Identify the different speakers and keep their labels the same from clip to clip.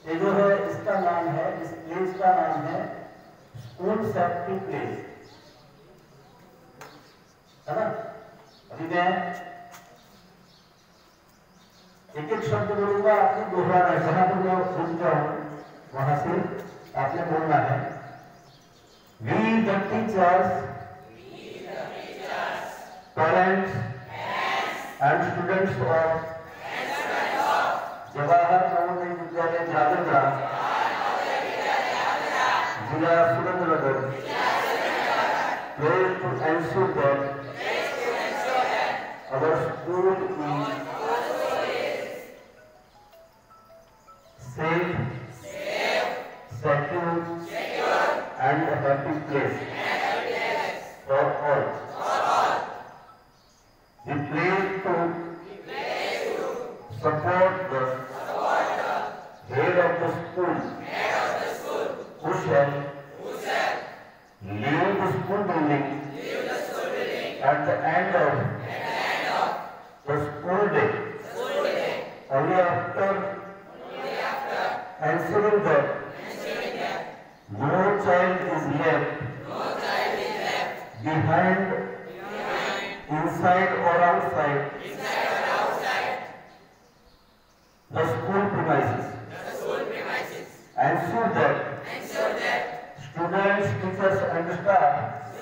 Speaker 1: ये जो है इसका नाम है, इस प्लेस का नाम है स्कूल सेफ्टी प्लेस, है ना। अभी मैं एक एक शब्द बोलूंगा, आपने दोहराना है, जहां पर मैं रुक जाऊं वहां से आपने बोलना है। We the teachers, parents and students of Jawahar Navodaya Vidyalaya Jalandhar, जिला Surendranagar, pledge to ensure that our school is safe, secure, and a happy place for all. We pledge to support the head of the school, who shall leave the school building at the end of the school day, only after ensuring that no child is left behind, inside or outside the school premises. Ensure that students, teachers and staff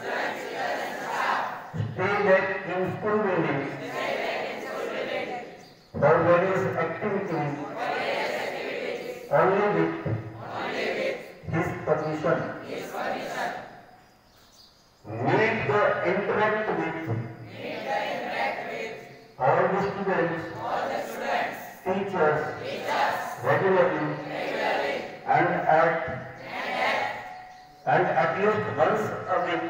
Speaker 1: stay back in school building for various activities only with his permission. Need to interact with all the students, teachers regularly and at least once a week.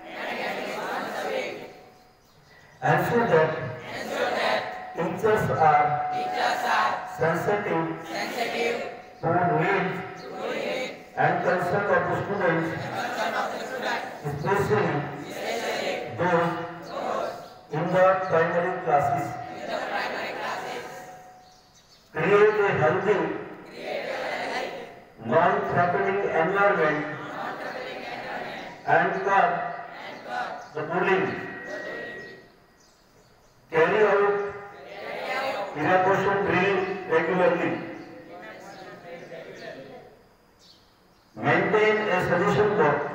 Speaker 1: Ensure that teachers are sensitive to needs and concern of the students, especially those in the primary classes. Create a healthy, non-threatening environment and curb the bullying. Carry out evacuation drill regularly. Maintain a suggestion box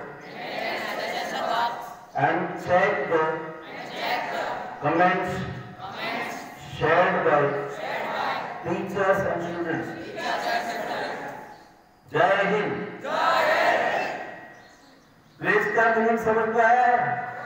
Speaker 1: and check the comments shared by teachers and students. जय Hind. Please का meaning समझ में आया है?